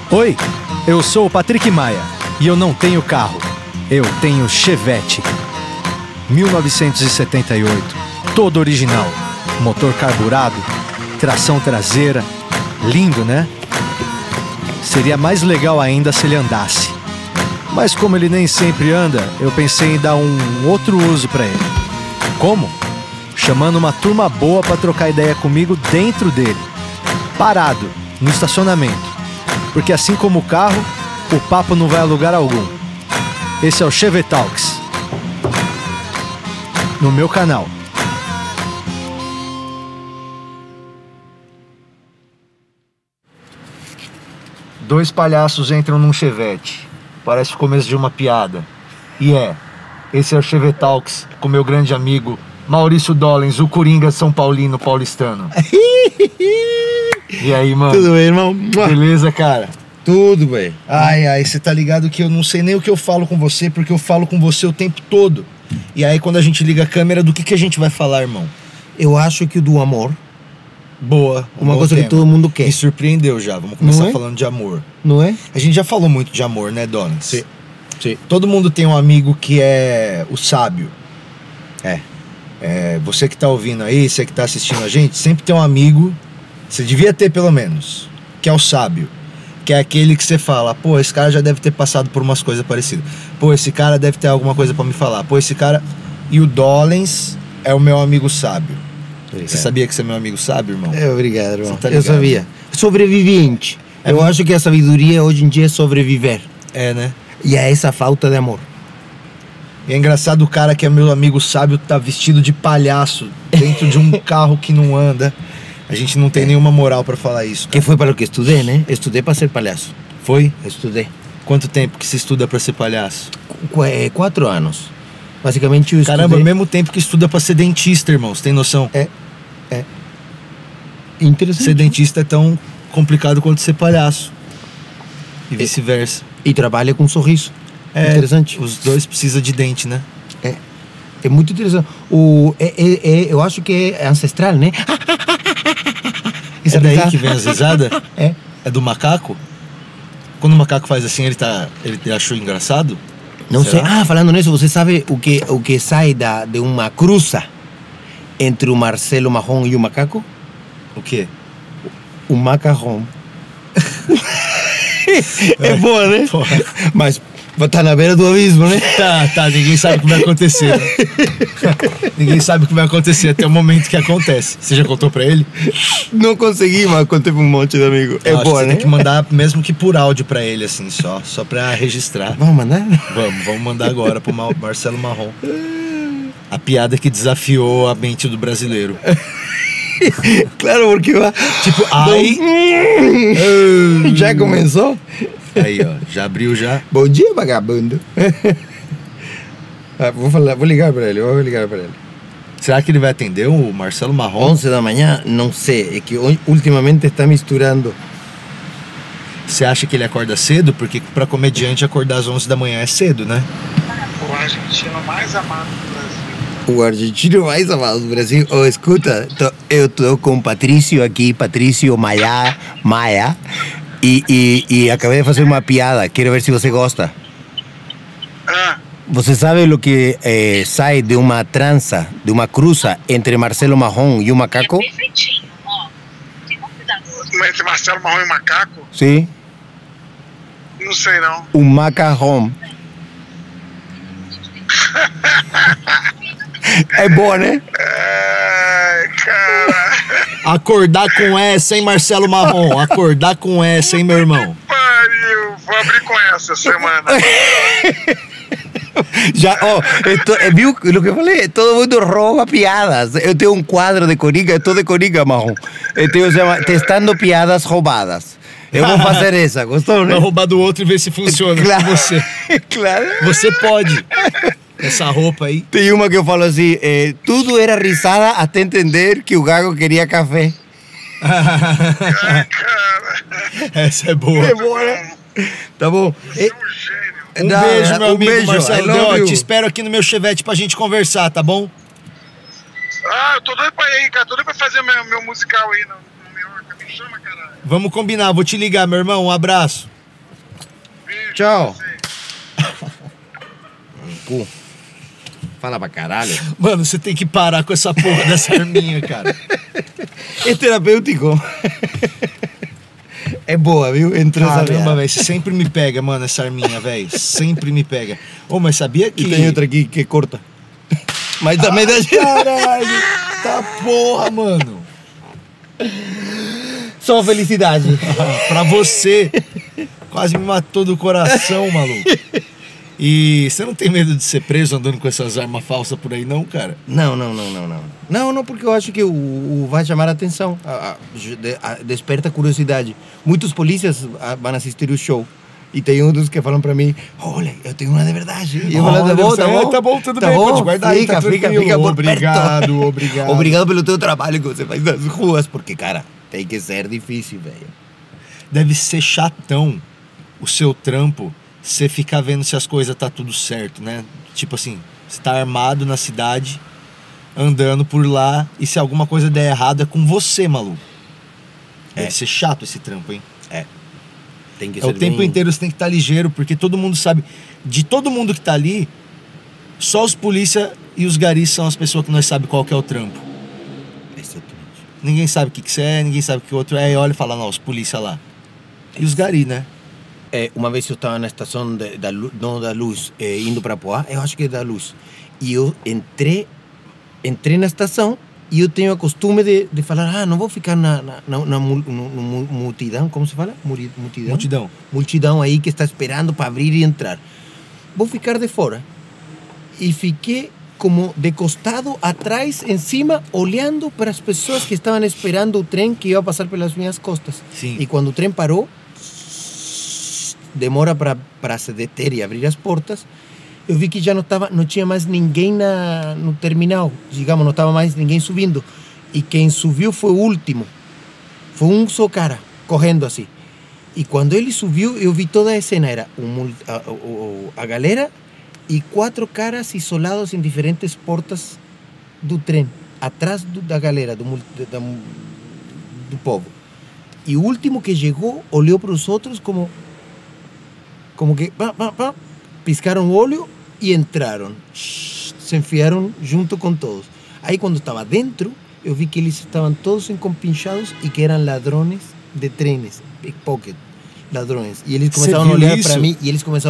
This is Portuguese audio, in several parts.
Oi, eu sou o Patrick Maia e eu não tenho carro, eu tenho Chevette. 1978, todo original, motor carburado, tração traseira, lindo, né? Seria mais legal ainda se ele andasse. Mas como ele nem sempre anda, eu pensei em dar um outro uso para ele. Como? Chamando uma turma boa para trocar ideia comigo dentro dele, parado, no estacionamento. Porque assim como o carro, o papo não vai a lugar algum. Esse é o Chevette Talks, no meu canal. Dois palhaços entram num Chevette. Parece o começo de uma piada. E esse é o Chevette Talks com meu grande amigo Maurício Dollens, o Coringa São Paulino paulistano. E aí, mano? Tudo bem, irmão? Beleza, cara? Tudo bem. Ai, você tá ligado que eu não sei nem o que eu falo com você, porque eu falo com você o tempo todo. E aí, quando a gente liga a câmera, do que a gente vai falar, irmão? Eu acho que do amor. Boa. Uma bom coisa tema. Que todo mundo quer. Me surpreendeu já. Vamos começar Não é? falando de amor. Não é? A gente já falou muito de amor, né, Donis? Sim. Sim. Todo mundo tem um amigo que é o sábio. Você que tá ouvindo aí, você que tá assistindo a gente, sempre tem um amigo, você devia ter pelo menos, que é o sábio. Que é aquele que você fala, pô, esse cara já deve ter passado por umas coisas parecidas. Pô, esse cara deve ter alguma coisa pra me falar. Pô, esse cara... E o Dollens é o meu amigo sábio. Obrigado. Você sabia que você é meu amigo sábio, irmão? Obrigado, irmão. Tá eu sabia. Sobrevivente. Eu acho que a sabedoria hoje em dia é sobreviver. É, né? E é essa falta de amor. E é engraçado o cara que é meu amigo sábio tá vestido de palhaço dentro de um carro que não anda. A gente não tem nenhuma moral pra falar isso. Cara. Que foi para o que estudei, né? Estudei para ser palhaço. Foi? Estudei. Quanto tempo que se estuda pra ser palhaço? 4 anos. Basicamente eu estudei... Caramba, ao mesmo tempo que estuda pra ser dentista, irmão. Você tem noção? É. Interessante. Ser dentista é tão complicado quanto ser palhaço. E vice-versa. E trabalha com um sorriso. Interessante. Os dois precisam de dente, né? É muito interessante. Eu acho que é ancestral, né? É daí que vem as risadas? É do macaco? Quando o macaco faz assim, ele achou engraçado? Não Será? sei. Falando nisso, você sabe o que sai de uma cruza entre o Marcelo Marrom e o macaco? O quê? O macarrão. É boa, né? Porra. Mas tá na beira do abismo, né? Tá, ninguém sabe o que vai acontecer. Ninguém sabe o que vai acontecer até o momento que acontece. Você já contou pra ele? Não consegui, mas contei pra um monte de amigo. É boa, né? Tem que mandar mesmo que por áudio pra ele, assim, só pra registrar. Vamos mandar? Vamos mandar agora pro Marcelo Marrom. A piada que desafiou a mente do brasileiro. Claro, porque... Tipo, ai... Já começou? Aí, ó, já abriu já. Bom dia, vagabundo. Vou ligar pra ele, Será que ele vai atender o Marcelo Marrom? 11 da manhã, não sei. É que ultimamente está misturando. Você acha que ele acorda cedo? Porque pra comediante acordar às 11 da manhã é cedo, né? O argentino mais amado do Brasil. O argentino mais amado do Brasil. Escuta, eu tô com o Patrício aqui, Patrício Maia. E acabei de fazer uma piada. Quero ver se você gosta. Você sabe o que sai de uma trança, de uma cruza entre Marcelo Marrom e o macaco? Perfeitinho, ó. Tem um pedaço. Entre Marcelo Marrom e Macaco? Sim. Não sei, não. O macarrão. É bom, né? Cara. Acordar com essa, hein, Marcelo Marrom? Acordar com essa, hein, meu irmão? Pariu. Vou abrir com essa semana. Já, viu o que eu falei? Todo mundo rouba piadas. Eu tenho um quadro de Coringa, eu tô de Coringa, Marrom. Então, se chama Testando Piadas Roubadas. Eu vou fazer essa, gostou, né? Vai roubar do outro e ver se funciona. Claro. Com você. Claro. Você pode. Essa roupa aí. Tem uma que eu falo assim, tudo era risada até entender que o gago queria café. Ai, cara. Essa é boa. É boa, né? Tá bom. Um gênio. Um beijo, meu amigo Marcelo. I love you. Te espero aqui no meu Chevette pra gente conversar, tá bom? Eu tô doido pra ir aí, cara. Tô doido pra fazer meu musical aí no New York. Me chama, caralho. Vamos combinar, vou te ligar, meu irmão. Um abraço. Tchau. Você. Cu. Fala pra caralho. Mano, você tem que parar com essa porra dessa arminha, cara. É terapêutico. É boa, viu? Entrou essa Caramba, merda. velho, você sempre me pega, mano, essa arminha, velho. Sempre me pega. Ô, mas sabia que... E tem outra aqui que corta. Mas também dá... Caralho, tá porra, mano. Só felicidade. Pra você. Quase me matou do coração, maluco. E você não tem medo de ser preso andando com essas armas falsas por aí, não, cara? Não. Não, porque eu acho que vai chamar a atenção. Desperta curiosidade. Muitos polícias vão assistir o show. E tem um dos que falam pra mim, olha, eu tenho uma de verdade. E eu falo, Tá bom, tudo bem, pode guardar aí, tá fica tranquilo. por Obrigado, perto. obrigado. Obrigado pelo teu trabalho que você faz nas ruas. Porque, cara, tem que ser difícil, velho. Deve ser chatão o seu trampo, você ficar vendo se as coisas tá tudo certo, né? Tipo assim, você tá armado na cidade, andando por lá, e se alguma coisa der errado é com você, maluco. Deve ser chato esse trampo, hein? Tem que É o tempo inteiro você tem que estar ligeiro, porque todo mundo sabe. De todo mundo que tá ali, só os polícia e os garis são as pessoas que nós sabemos qual que é o trampo. Exatamente. Ninguém sabe o que você é, ninguém sabe o que o outro é, e olha e fala, não, os polícia lá. E os garis, né? Uma vez eu estava na estação da Luz, indo para Poá, eu acho que é da Luz. E eu entrei na estação e eu tenho a costume de falar, não vou ficar na multidão, como se fala? Multidão. Multidão aí que está esperando para abrir e entrar. Vou ficar de fora. E fiquei como de costado, atrás, em cima, olhando para as pessoas que estavam esperando o trem que ia passar pelas minhas costas. Sim. E quando o trem parou, demora para se deter e abrir as portas, eu vi que já não tinha mais ninguém no terminal, digamos, não estava mais ninguém subindo. E quem subiu foi o último. Foi um só cara, correndo assim. E quando ele subiu, eu vi toda a cena. Era a galera e 4 caras isolados em diferentes portas do trem, atrás da galera, do povo. E o último que chegou, olhou para os outros como que piscaram o olho e entraram. Se enfiaram junto com todos. Aí quando estava dentro, eu vi que eles estavam todos encompinchados e que eram ladrões de trenes, pickpocket, ladrões. E eles começaram a olhar para mim,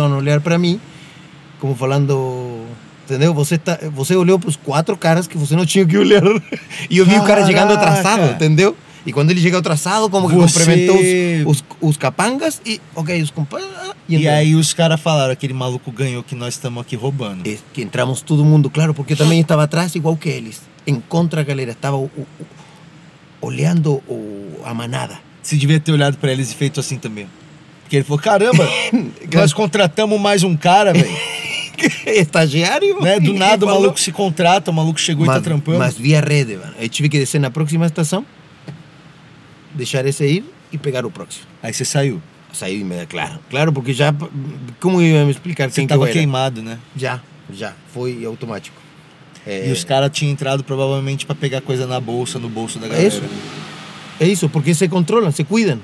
como falando, entendeu? Você olhou para os 4 caras que você não tinha que olhar. E eu vi o cara chegando atrasado, entendeu? E quando ele chegou atrasado, como que cumprimentou os capangas e, os companheiros. E aí os caras falaram, aquele maluco ganhou que nós estamos aqui roubando. Que entramos todo mundo, claro, porque eu também estava atrás igual que eles. Em contra a galera, estava olhando a manada. Você devia ter olhado para eles e feito assim também. Porque ele falou, caramba, nós contratamos mais um cara, velho. Estagiário? Né? Do nada o maluco se contrata, o maluco chegou e tá trampando. Mas via rede, mano. Eu tive que descer na próxima estação, deixar esse ir e pegar o próximo. Aí você saiu? Saiu imediatamente, claro, porque já... Como eu ia me explicar você tava queimado, né? Já, foi automático. E os caras tinham entrado provavelmente para pegar coisa no bolso da galera. É isso, porque se controlam, se cuidam.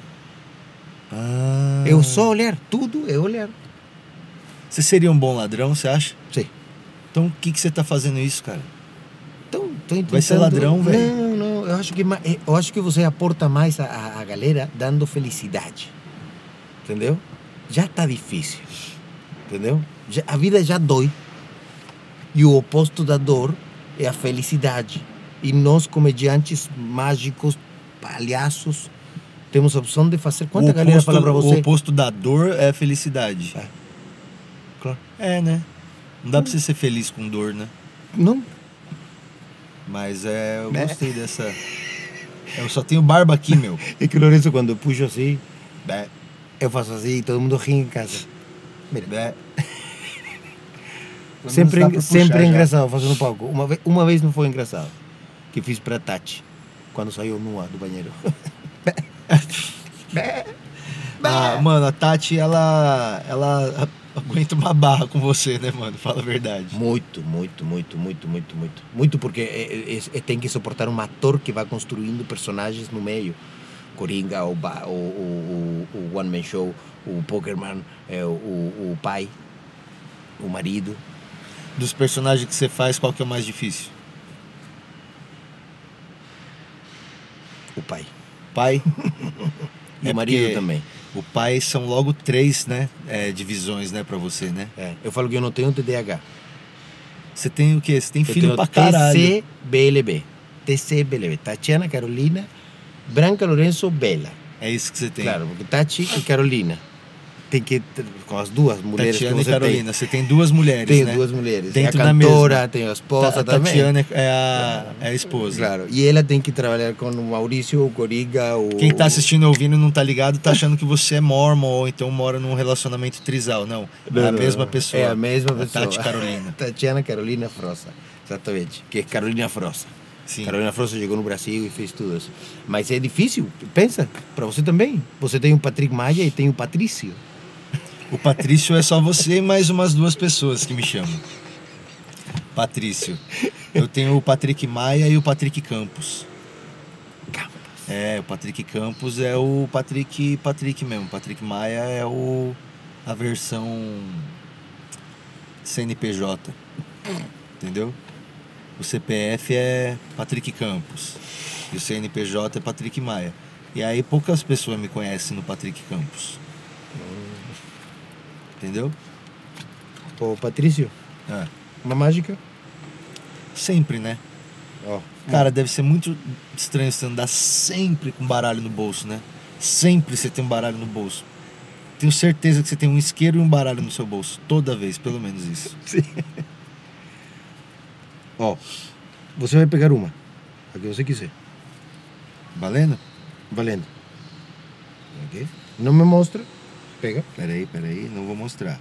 Eu só olhar, tudo é olhar. Você seria um bom ladrão, você acha? Sim. Então, o que você tá fazendo isso, cara? Então, tô entendendo. Vai ser ladrão, velho? Não, eu acho que você aporta mais a galera dando felicidade. Entendeu? Já tá difícil. Entendeu? A vida já dói. E o oposto da dor é a felicidade. E nós, comediantes mágicos, palhaços, temos a opção de fazer... Quanta galera fala pra você? O oposto da dor é a felicidade. Claro. É, né? Não dá pra você ser feliz com dor, né? Não. Mas eu gostei dessa... Eu só tenho barba aqui, meu. É que o Lourenço, quando eu puxo assim, eu faço assim e todo mundo ri em casa. Mira. Sempre é engraçado fazer no palco. Uma vez não foi engraçado. Que fiz pra Tati, quando saiu nua do banheiro. Mano, a Tati, ela aguenta uma barra com você, né, mano? Fala a verdade. Muito, porque tem que suportar um ator que vai construindo personagens no meio. Coringa, o One Man Show, o Pokerman, o pai, o marido. Dos personagens que você faz, qual que é o mais difícil? O pai. Pai? E o marido porque também. O pai são logo 3, né? Divisões, né, pra você, né? Eu falo que eu não tenho TDAH. Você tem o quê? Você tem Eu filho tenho pra caralho. TCBLB. TCBLB. Tatiana, Carolina, Branca, Lourenço, Bela. É isso que você tem. Claro, porque Tati e Carolina. Tem que com as duas mulheres Tatiana que e você Carolina. tem. Você tem 2 mulheres, Tenho né? 2 mulheres. Dentro a da cantora, mesma. tenho a esposa também. Tatiana é a esposa. Claro. E ela tem que trabalhar com o Maurício, o Coringa, o... Quem tá assistindo ou ouvindo e não tá ligado, tá achando que você é mormon ou então mora num relacionamento trisal. Não, é a mesma pessoa. É a mesma pessoa. Tati Carolina. Tatiana Carolina Frossa. Exatamente. Que é Carolina Frossa. Sim. Carolina Frossa chegou no Brasil e fez tudo isso. Mas é difícil. Pensa, para você também. Você tem o Patrick Maia e tem o Patrício. O Patrício é só você e mais umas 2 pessoas que me chamam. Patrício. Eu tenho o Patrick Maia e o Patrick Campos. O Patrick Campos é o Patrick mesmo. Patrick Maia é a versão CNPJ. Entendeu? O CPF é Patrick Campos. E o CNPJ é Patrick Maia. E aí poucas pessoas me conhecem no Patrick Campos. Entendeu? Ô, Patrício, uma mágica? Sempre, né? Ó. Cara, deve ser muito estranho você andar sempre com baralho no bolso, né? Sempre você tem um baralho no bolso. Tenho certeza que você tem um isqueiro e um baralho no seu bolso. Toda vez, pelo menos isso. Sim. Ó, você vai pegar uma. A que você quiser. Valendo? Valendo. Ok? Não me mostra. Pega. Peraí, não vou mostrar.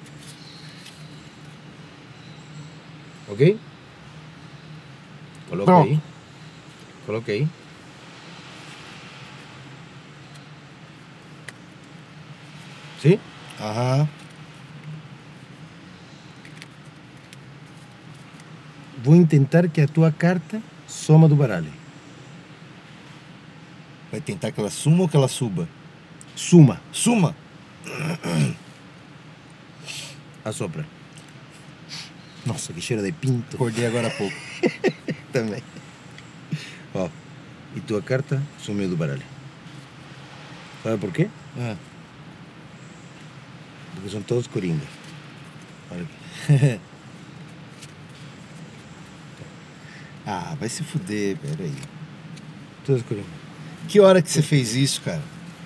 Ok? Coloca Pronto. aí. Coloca aí. Sim? Aham. Vou tentar que a tua carta soma do baralho. Vai tentar que ela suma ou que ela suba? Suma. Suma! Assopra. Nossa, que cheiro de pinto. Acordei agora há pouco. Também. Ó, e tua carta sumiu do baralho. Sabe por quê? Porque são todos coringas. Olha aqui. Ah, vai se fuder, peraí. Todos coringas. Que hora que você fez isso, cara?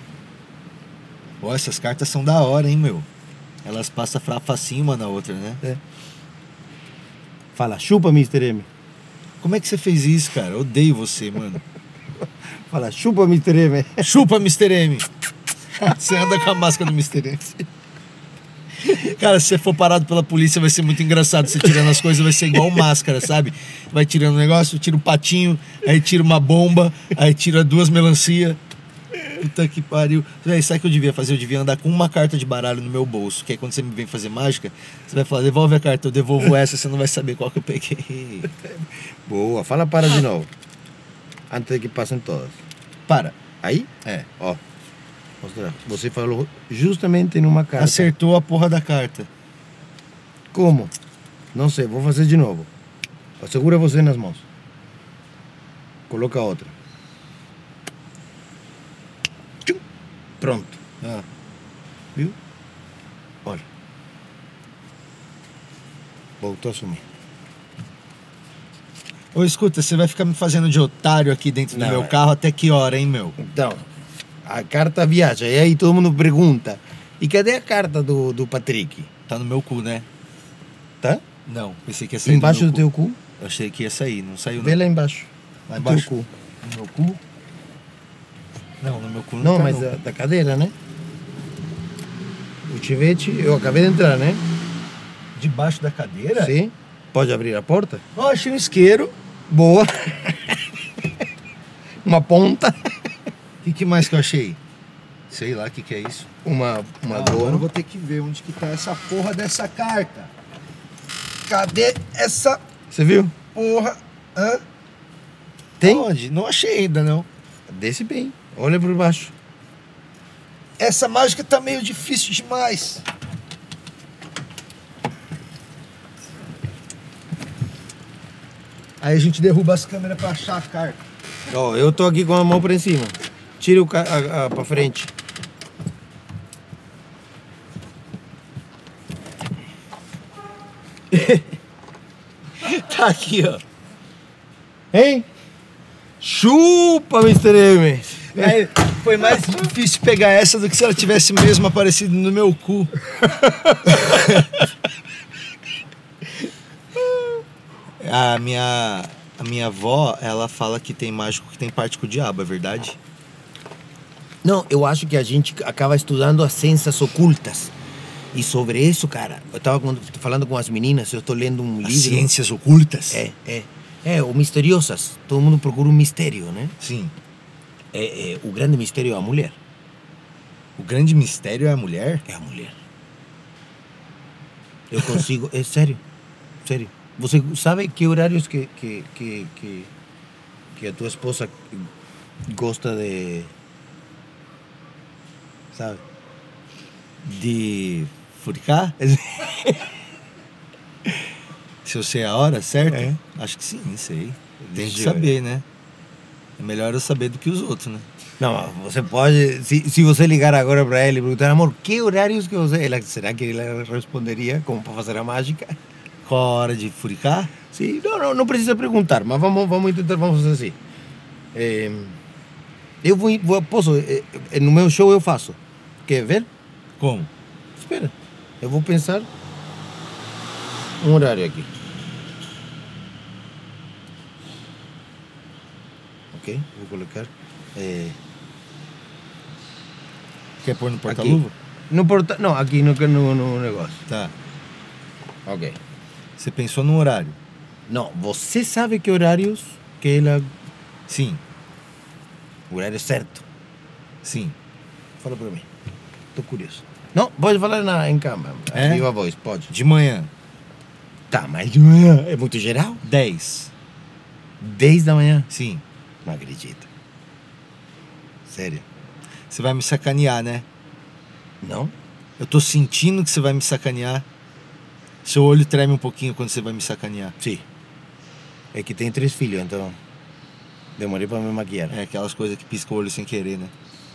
Ó, essas cartas são da hora, hein, meu? Elas passam facinho uma na outra, né? É. Fala, chupa, Mr. M. Como é que você fez isso, cara? Eu odeio você, mano. Fala, chupa, Mr. M. Chupa, Mr. M. Você anda com a máscara do Mr. M. Cara, se você for parado pela polícia, vai ser muito engraçado. Você tirando as coisas, vai ser igual máscara, sabe? Vai tirando um negócio, tira um patinho, aí tira uma bomba, aí tira 2 melancia. Puta que pariu. Véi, sabe o que eu devia fazer? Eu devia andar com uma carta de baralho no meu bolso. Que aí quando você me vem fazer mágica, você vai falar, devolve a carta, eu devolvo essa, você não vai saber qual que eu peguei. Boa, fala para de novo. Antes de que passem todas. Para. Aí? É. Ó. Mostrar. Você falou justamente numa carta. Acertou a porra da carta. Como? Não sei, vou fazer de novo. Segura você nas mãos. Coloca outra. Tchum. Pronto. Viu? Olha. Voltou a sumir. Ô, escuta, você vai ficar me fazendo de otário aqui dentro do Não, meu carro até que hora, hein, meu? Então, a carta viaja. E aí todo mundo pergunta. E cadê a carta do Patrick? Tá no meu cu, né? Tá? Não, pensei que ia sair Embaixo do do meu teu cu? cu. Eu achei que ia sair, não saiu Vê não. lá embaixo. Lá Do embaixo? teu cu. No meu cu? Não, no meu cu não Não, tá, mas da cadeira, né? O chivete, eu acabei de entrar, né? Debaixo da cadeira? Sim. Pode abrir a porta? Ó, achei um isqueiro. Boa. Uma ponta. O que mais que eu achei? Sei lá o que é isso. Uma Agora eu dor. vou ter que ver onde que tá essa porra dessa carta. Cadê essa Você viu? porra? Hã? Tem? Onde? Não achei ainda, não. Desce bem. Olha por baixo. Essa mágica tá meio difícil demais. Aí a gente derruba as câmeras pra achar a carta. Ó, eu tô aqui com a mão pra cima. Tira pra frente. Tá aqui, ó. Hein? Chupa, Mr. M. Aí, foi mais difícil pegar essa do que se ela tivesse mesmo aparecido no meu cu. A minha avó, ela fala que tem mágico que tem parte com o diabo, é verdade? Não, eu acho que a gente acaba estudando as ciências ocultas. E sobre isso, cara, eu tava falando com as meninas, eu tô lendo um livro. Ciências ocultas? Ou misteriosas. Todo mundo procura um mistério, né? Sim. O grande mistério é a mulher. O grande mistério é a mulher? É a mulher. Eu consigo... É sério. Sério. Você sabe que horários que a tua esposa gosta de... Sabe? De furicar? Se eu sei a hora, certo? É. Acho que sim, sei. Tem que Deixa eu saber, né? É melhor eu saber do que os outros, né? Não, você pode... Se você ligar agora para ela e perguntar, amor, que horários que você... será que ela responderia como para fazer a mágica? Qual a hora de furicar? Sim, não precisa perguntar, mas vamos tentar, vamos fazer assim. Eu posso... no meu show eu faço. Quer ver? Como? Espera, eu vou pensar um horário aqui. Ok, vou colocar. Quer pôr no porta-luva? Não, aqui no negócio. Tá. Ok. Você pensou num horário? Não, você sabe que horários que ela... Sim. O horário certo. Sim. Fala pra mim. Tô curioso. Não, pode falar em câmera. É? Viva a voz, pode. De manhã. Tá, mas de manhã é muito geral? 10. 10 da manhã? Sim. Não acredito. Sério? Você vai me sacanear, né? Não? Eu tô sentindo que você vai me sacanear. Seu olho treme um pouquinho quando você vai me sacanear. Sim. É que tem 3 filhos, então... Demorei pra me maquiar. É aquelas coisas que pisca o olho sem querer, né?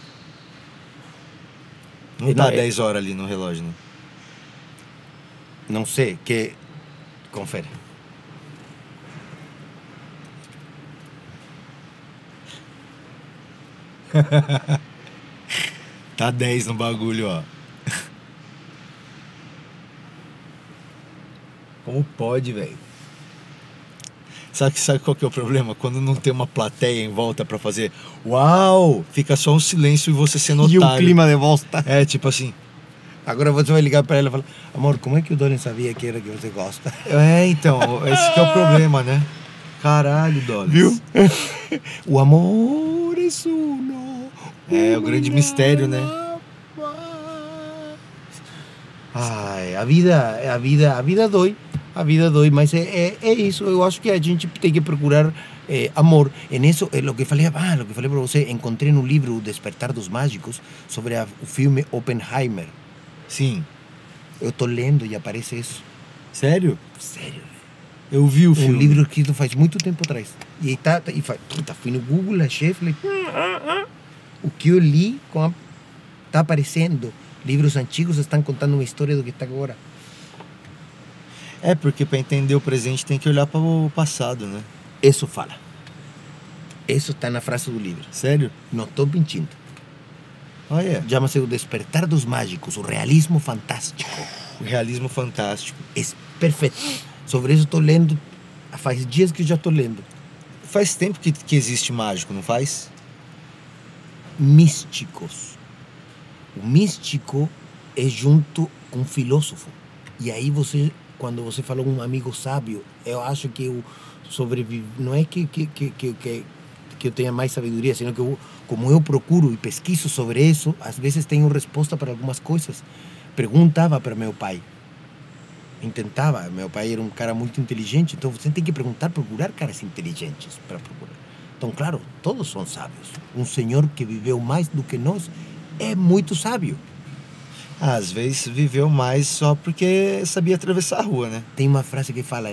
Não tá 10 horas ali no relógio, né? Não sei, que... Confere. Tá 10 no bagulho, ó. Como pode, velho? Sabe qual que é o problema? Quando não tem uma plateia em volta pra fazer uau, fica só um silêncio e você sendo otário. E o clima de bosta. É, tipo assim. Agora você vai ligar pra ela e falar, amor, como é que o Dolly sabia que era que você gosta? É, então, esse que é o problema, né? Caralho, Dolly. Viu? O amor é uno. É o grande mistério, né? Ai, a vida dói. A vida dói, mas é isso. Eu acho que a gente tem que procurar amor. En eso, lo que falei para você, encontrei no livro O Despertar dos Mágicos sobre o filme Oppenheimer. Sim. Eu tô lendo e aparece isso. Sério? Sério. Eu vi o filme. Um livro escrito faz muito tempo atrás. E fui no Google, achei, falei... O que eu li tá aparecendo. Livros antigos estão contando uma história do que está agora. É, porque para entender o presente tem que olhar para o passado, né? Isso fala. Isso está na frase do livro. Sério? Não estou mentindo. Olha. Chama-se O Despertar dos Mágicos, o realismo fantástico. O realismo fantástico. É perfeito. Sobre isso estou lendo, faz dias que eu já estou lendo. Faz tempo que existe mágico, não faz? Místicos. O místico é junto com o filósofo. E aí quando você fala um amigo sábio, eu acho que eu sobrevivo. Não é que eu tenha mais sabedoria, senão que como eu procuro e pesquiso sobre isso, às vezes tenho resposta para algumas coisas. Perguntava para meu pai. Meu pai era um cara muito inteligente, então você tem que procurar caras inteligentes para procurar. Então, claro, todos são sábios. Um senhor que viveu mais do que nós é muito sábio. Às vezes viveu mais só porque sabia atravessar a rua, né? Tem uma frase que fala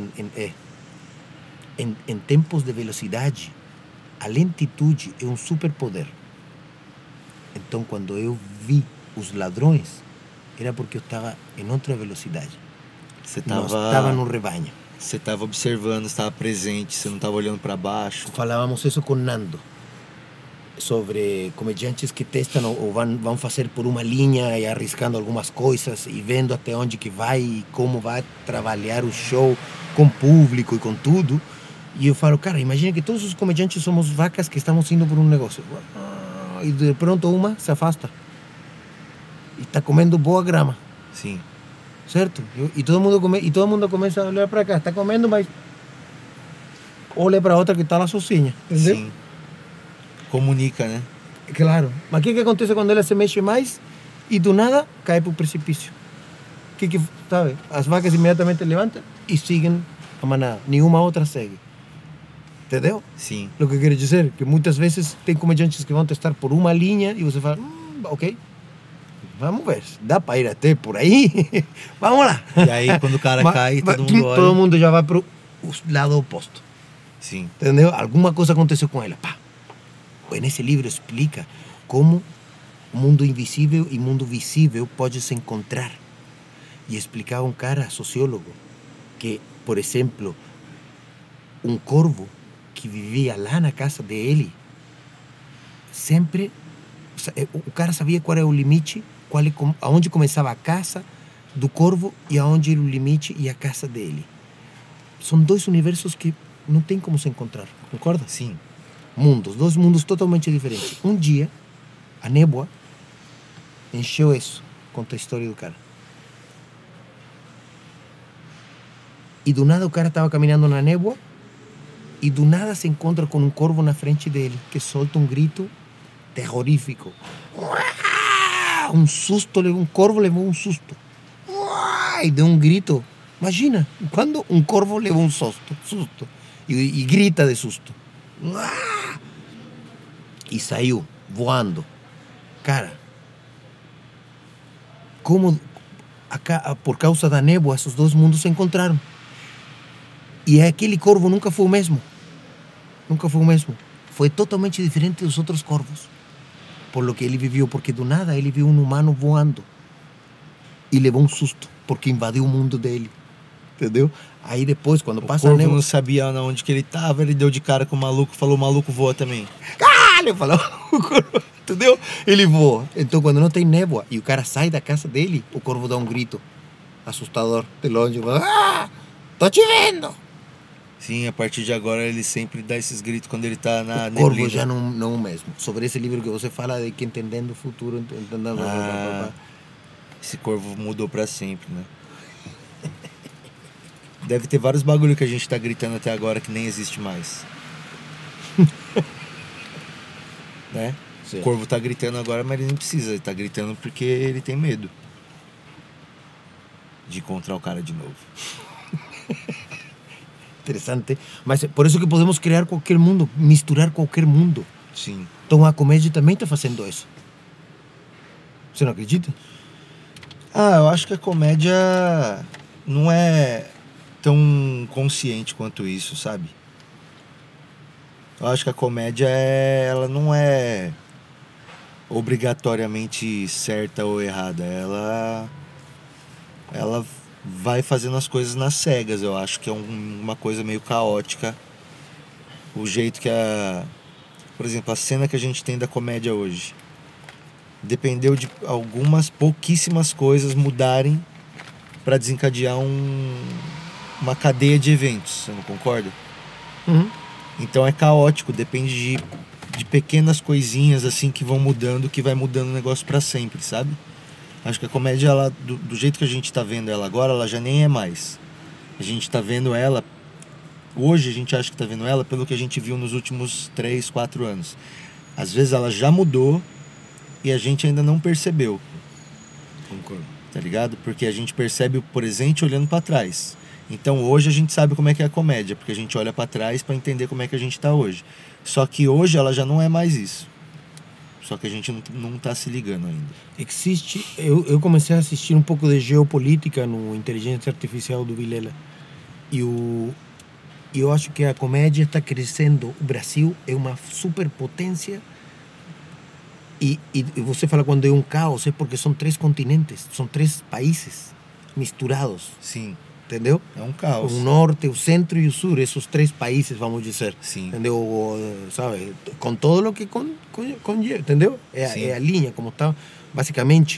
em tempos de velocidade, a lentitude é um superpoder. Então, quando eu vi os ladrões, era porque eu estava em outra velocidade. Você Nós estava no rebanho. Você estava observando, estava presente, você não estava olhando para baixo. Falávamos isso com Nando, sobre comediantes que testam ou vão fazer por uma linha e arriscando algumas coisas e vendo até onde que vai e como vai trabalhar o show com público e com tudo. E eu falo, cara, imagina que todos os comediantes somos vacas que estamos indo por um negócio. E de pronto uma se afasta e está comendo boa grama. Sim. Certo? E todo mundo começa a olhar para cá. Está comendo, mas olha para outra que está lá sozinha. Entendeu? Sim. Comunica, né? Claro. Mas o que acontece quando ela se mexe mais e do nada cai para o precipício? Sabe? As vacas imediatamente levantam e seguem a manada. Nenhuma outra segue. Entendeu? Sim. O que eu quero dizer que muitas vezes tem comediantes que vão testar por uma linha e você fala, ok, vamos ver, dá para ir até por aí, vamos lá. E aí quando o cara cai, todo mundo olha. Todo mundo já vai para o lado oposto. Sim. Entendeu? Alguma coisa aconteceu com ela. Pá. Nesse livro explica como o mundo invisível e o mundo visível pode se encontrar. E explicava um cara, sociólogo, que, por exemplo, um corvo que vivia lá na casa dele, sempre, o cara sabia qual era o limite, aonde começava a casa do corvo e aonde era o limite e a casa dele. São dois universos que não tem como se encontrar, concorda? Sim. Dois mundos totalmente diferentes. Um dia, a névoa encheu isso, conta a história do cara. E do nada o cara estava caminhando na névoa e do nada se encontra com um corvo na frente dele que solta um grito terrorífico. Um susto, um corvo levou um susto. E deu um grito. Imagina, quando um corvo leva um susto e grita de susto. E saiu voando. Cara, como por causa da névoa, esses dois mundos se encontraram. E aquele corvo nunca foi o mesmo. Nunca foi o mesmo. Foi totalmente diferente dos outros corvos. Por lo que ele viveu, porque do nada ele viu um humano voando. E levou um susto, porque invadiu o mundo dele. Entendeu? Aí depois, quando passa a névoa... O corvo não sabia onde que ele estava, ele deu de cara com o maluco, falou, o maluco voa também. Ele falou, entendeu? Ele voa. Então, quando não tem névoa e o cara sai da casa dele, o corvo dá um grito assustador de longe. Tô te vendo! Sim, a partir de agora ele sempre dá esses gritos quando ele tá na neblina. O corvo neblina. já não mesmo. Sobre esse livro que você fala de que entendendo o futuro, entendendo... Esse corvo mudou pra sempre, né? Deve ter vários bagulho que a gente tá gritando até agora que nem existe mais. Né? Sim. O corvo tá gritando agora, mas ele nem precisa. Ele tá gritando porque ele tem medo de encontrar o cara de novo. Interessante. Mas é por isso que podemos criar qualquer mundo, misturar qualquer mundo. Sim. Então a comédia também tá fazendo isso. Você não acredita? Eu acho que a comédia não é tão consciente quanto isso, sabe? Eu acho que a comédia ela não é obrigatoriamente certa ou errada. Ela vai fazendo as coisas nas cegas. Eu acho que é uma coisa meio caótica. O jeito que por exemplo, a cena que a gente tem da comédia hoje dependeu de algumas pouquíssimas coisas mudarem para desencadear uma cadeia de eventos. Você não concorda? Uhum. Então é caótico, depende de pequenas coisinhas assim que vão mudando, que vai mudando o negócio para sempre, sabe? Acho que a comédia, ela, do jeito que a gente tá vendo ela agora, ela já nem é mais. A gente tá vendo ela... Hoje a gente acha que tá vendo ela pelo que a gente viu nos últimos 3, 4 anos. Às vezes ela já mudou e a gente ainda não percebeu. Concordo. Tá ligado? Porque a gente percebe o presente olhando para trás. Então hoje a gente sabe como é que é a comédia, porque a gente olha pra trás pra entender como é que a gente tá hoje. Só que hoje ela já não é mais isso. Só que a gente não tá se ligando ainda. Existe... Eu comecei a assistir um pouco de geopolítica no Inteligência Artificial do Vilela. E eu acho que a comédia está crescendo. O Brasil é uma superpotência. E você fala quando é um caos, é porque são 3 continentes, são 3 países misturados. Sim. Entendeu? É um caos. O norte, o centro e o sul, esses 3 países, vamos dizer. Sim. Entendeu? Sabe? Com todo o que conlleva, entendeu? É a linha, como está, basicamente,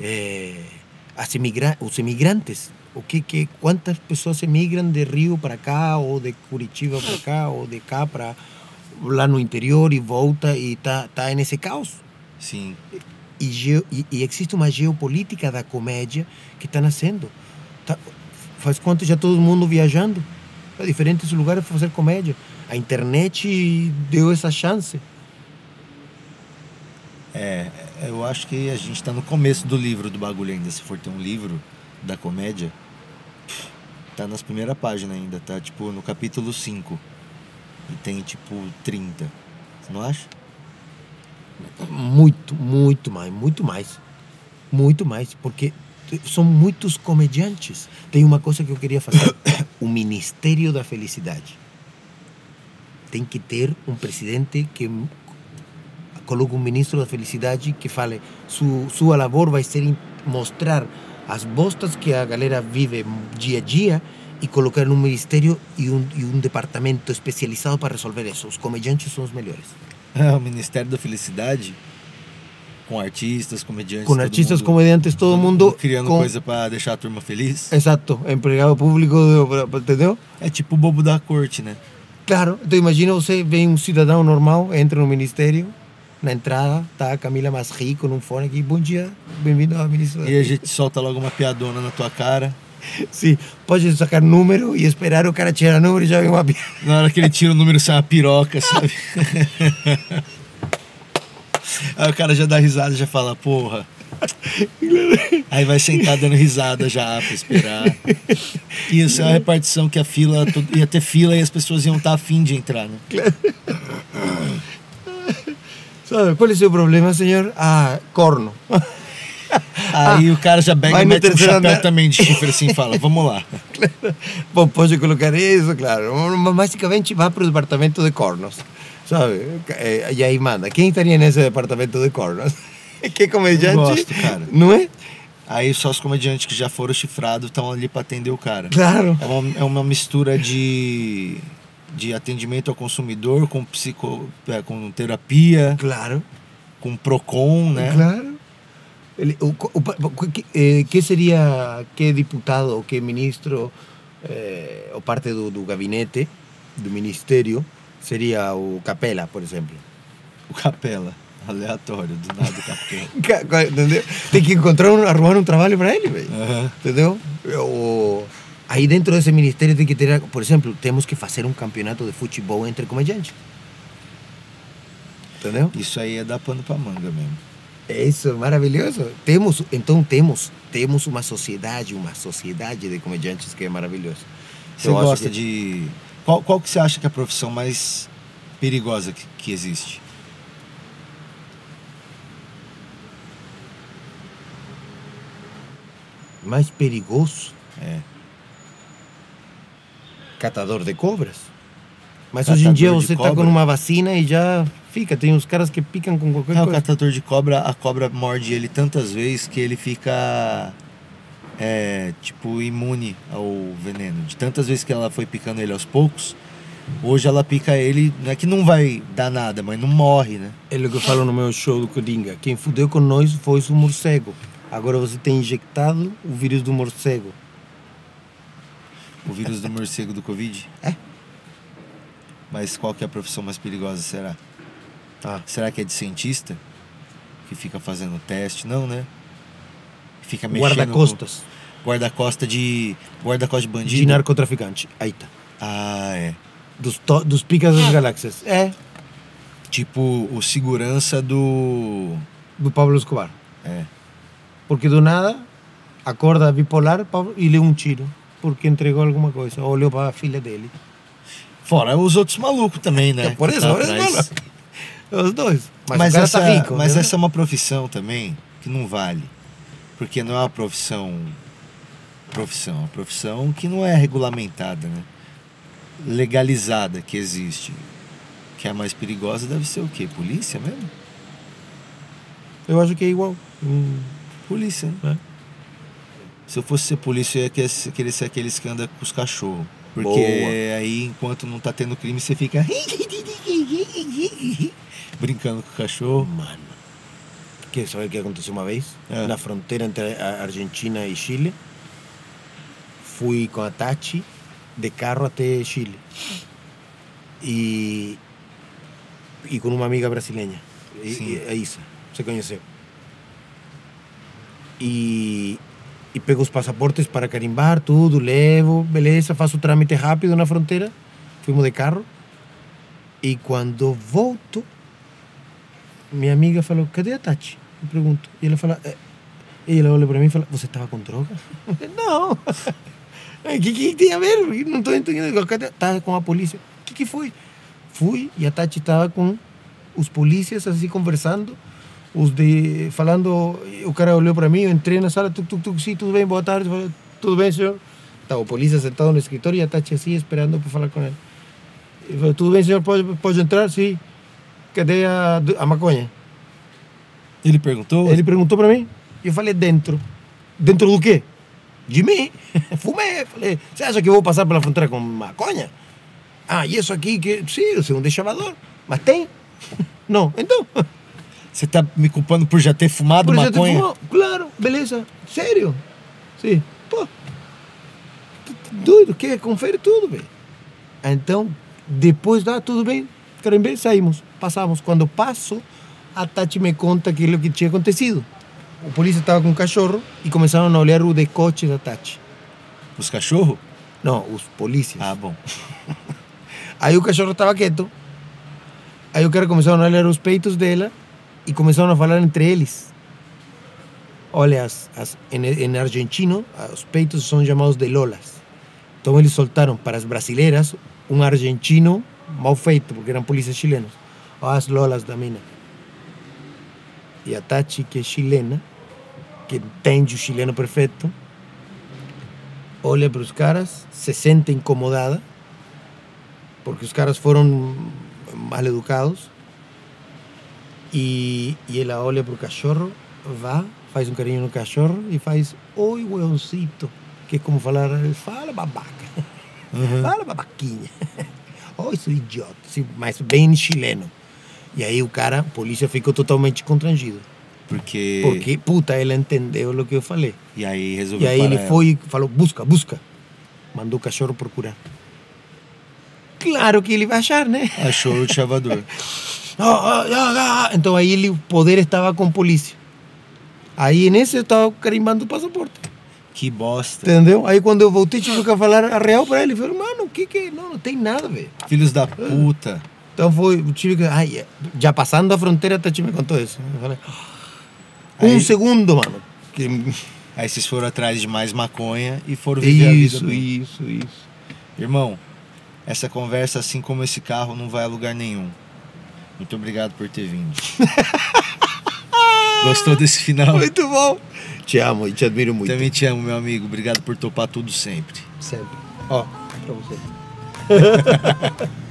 os imigrantes. Quantas pessoas emigram de Rio para cá, ou de Curitiba para cá, ou de cá para lá no interior e volta, e tá nesse caos. Sim. E existe uma geopolítica da comédia que está nascendo. Faz quanto já todo mundo viajando para diferentes lugares para fazer comédia. A internet deu essa chance. Eu acho que a gente tá no começo do livro do bagulho ainda. Se for ter um livro da comédia, tá nas primeiras páginas ainda. Tá tipo no capítulo 5. E tem tipo 30. Você não acha? Muito mais, porque são muitos comediantes. Tem uma coisa que eu queria fazer: o Ministério da Felicidade. Tem que ter um presidente que coloque um ministro da Felicidade que fale, sua labor vai ser mostrar as bostas que a galera vive dia a dia e colocar num ministério e um departamento especializado para resolver isso. Os comediantes são os melhores. O Ministério da Felicidade, com artistas, comediantes, comediantes, todo mundo criando coisa para deixar a turma feliz. Exato, empregado público, entendeu? É tipo o bobo da corte, né? Claro, então imagina você, vem um cidadão normal, entra no ministério, na entrada tá a Camila Masri com um fone aqui, bom dia, bem-vindo ao ministério. E a gente solta logo uma piadona na tua cara. Sim, pode sacar número e esperar o cara tirar número e já vem uma piada. Na hora que ele tira o número, sai uma piroca, sabe? Aí o cara já dá risada e já fala, porra. Aí vai sentar dando risada já pra esperar. Isso é uma repartição que a fila ia ter fila e as pessoas iam estar afim de entrar, né? Sabe, qual é o seu problema, senhor? Corno. Aí o cara já pega e mete um chapéu também de chifre assim e fala, vamos lá. Bom, pode colocar isso, claro. Basicamente vai para o departamento de cornos, sabe? E aí manda, quem estaria nesse departamento de cornos? Que comediante? Eu gosto, cara. Não é? Aí só os comediantes que já foram chifrados estão ali pra atender o cara. Claro. É uma mistura de atendimento ao consumidor com com terapia. Claro. Com Procon, né? Claro. Que seria, que deputado ou que ministro ou parte do gabinete, do ministério, seria o Capela, por exemplo? O Capela. Aleatório, do nada o Capela. Entendeu? Tem que arrumar um trabalho para ele, velho. Entendeu? Aí dentro desse ministério tem que ter, por exemplo, temos que fazer um campeonato de futebol entre comediantes. Entendeu? Isso aí é dar pano pra manga mesmo. Isso é maravilhoso. Temos uma sociedade de comediantes que é maravilhoso. Você gosta de... Qual que você acha que é a profissão mais perigosa que existe? Mais perigoso? É. Catador de cobras. Mas hoje em dia você está com uma vacina e já fica. Tem uns caras que picam com qualquer coisa. O catador de cobra, a cobra morde ele tantas vezes que ele fica tipo imune ao veneno. De tantas vezes que ela foi picando ele aos poucos, hoje ela pica ele, não é que não vai dar nada, mas não morre, né? É o que eu falo no meu show do Coringa. Quem fudeu com nós foi o morcego. Agora você tem injetado o vírus do morcego. O vírus do morcego do Covid? É. Mas qual que é a profissão mais perigosa, será? Será que é de cientista? Que fica fazendo teste? Não, né? Fica mexendo... Guarda-costas. Guarda-costas de bandido? De narcotraficante. Aí tá. É. Dos picas das galáxias. É. Tipo o segurança do Pablo Escobar. É. Porque do nada, acorda bipolar e lê um tiro. porque entregou alguma coisa. Olhou para a filha dele. Fora os outros malucos também, né? Por que isso, tá olha atrás. os dois. Mas, o cara essa, tá rico. mas né? essa é uma profissão também que não vale. Porque não é uma profissão. Uma profissão que não é regulamentada, né? Legalizada que existe. Que é a mais perigosa deve ser o quê? Polícia mesmo? Eu acho que é igual. Polícia, né? É. Se eu fosse ser polícia, eu ia querer ser aqueles que andam com os cachorros. Porque Boa. aí, enquanto não tá tendo crime, você fica brincando com o cachorro. Mano. Sabe o que aconteceu uma vez? É. Na fronteira entre a Argentina e Chile. Fui com a Tati de carro até Chile. E com uma amiga brasileira. Sim. É isso. Você conheceu. E pego os passaportes para carimbar, tudo, levo, beleza, faço o trâmite rápido na fronteira. Fomos de carro. E quando volto, minha amiga falou, cadê a Tati? Eu pergunto. E ela fala, e ela olha para mim e fala, você estava com droga? Não. O que tem a ver? Não estou entendendo. Estava com a polícia. O que foi? Fui e a Tati estava com os polícias assim conversando. Falando, o cara olhou para mim, eu entrei na sala, sim, tudo bem, boa tarde, falei, tudo bem, senhor? Estava o polícia sentado no escritório e a Tati assim, esperando para falar com ele. Ele falou, tudo bem, senhor, pode entrar? Sim. Cadê a maconha? Ele perguntou? Ele perguntou para mim, e eu falei, dentro. Dentro do quê? De mim. Fumei. Falei, você acha que eu vou passar pela fronteira com maconha? Ah, e isso aqui, sim, eu sou um deixavador. Mas tem? Não, então... Você tá me culpando por já ter fumado Por exemplo, maconha? fumou? Claro, beleza. Sério? Sim. Pô, doido, que confere tudo, velho. Então, depois dá tudo bem, caramba, saímos, passamos. Quando passo, a Tati me conta aquilo que tinha acontecido. O polícia estava com um cachorro e começaram a olhar o decote da Tati. Os cachorros? Não, os polícias. Ah, bom. Aí o cachorro estava quieto. Aí o cara começaram a olhar os peitos dela e começaram a falar entre eles. Olha, em argentino, os peitos são chamados de lolas. Então eles soltaram para as brasileiras um argentino mal feito, porque eram polícias chilenos. Olha as lolas da mina. E a Tati, que é chilena, que entende o chileno perfeito, olha para os caras, se sente incomodada, porque os caras foram mal educados. E ela olha para o cachorro, faz um carinho no cachorro e faz, oi, weoncito, que é como falar, fala babaca, fala babaquinha, oi, sou idiota, mas bem chileno. E aí o polícia ficou totalmente constrangido. Porque, puta, ela entendeu o que eu falei. E aí resolveu E aí ele ela. foi e falou, busca. Mandou o cachorro procurar. Claro que ele vai achar, né? Achou o chavador. Então aí o poder estava com a polícia. Aí nesse eu estava carimbando o passaporte. Que bosta. Entendeu? Aí quando eu voltei, tive que falar a real para ele. Falei, mano, não tem nada, velho. Filhos da puta. Então tive que... já passando a fronteira, a Tati me contou isso. Eu falei, um segundo, mano. Aí vocês foram atrás de mais maconha e foram viver a vida bem. Isso. Irmão, essa conversa, assim como esse carro, não vai a lugar nenhum. Muito obrigado por ter vindo. Gostou desse final? Muito bom. Te amo e te admiro muito. Também te amo, meu amigo. Obrigado por topar tudo sempre. Sempre. Ó, pra você.